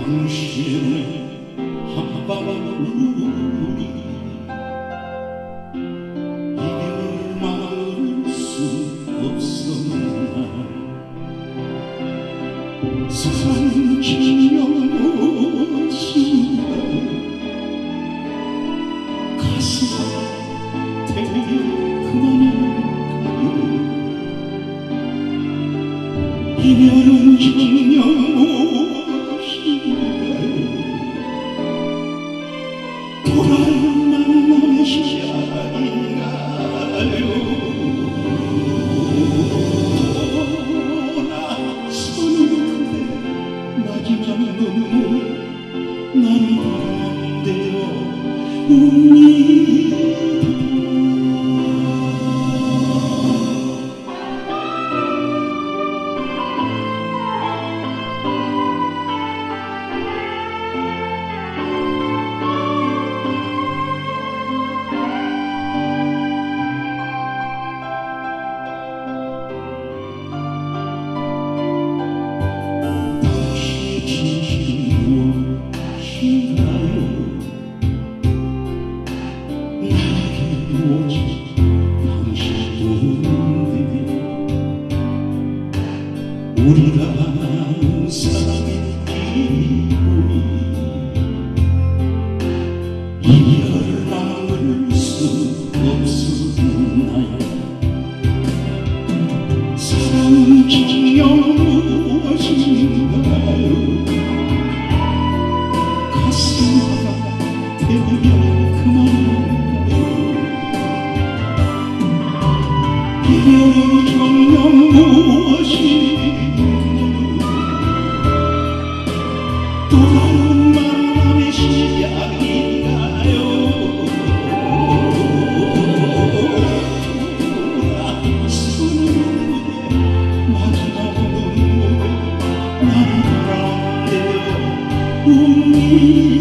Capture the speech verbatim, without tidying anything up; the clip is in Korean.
당신의 한방울이 이별을 막을 수 없었나. 세상 기념 무엇인가 가슴 태우며 그만할까요. 이별은 기념 돌아온 만남의 시작인가요. 돌아서는 그대 마지막 눈물 나는 바람대로 웁니다. 우리가 사랑의 이유이 이별을 막을 수 없었나요. 사랑은 기념 무엇인가요. 가슴마다 태우며 그만할까요. 이별은 기념 무엇인가요. 돌아온 만남의 시작인가요. 돌아서는 그대 마지막 눈물 나는 바람대로 웁니다.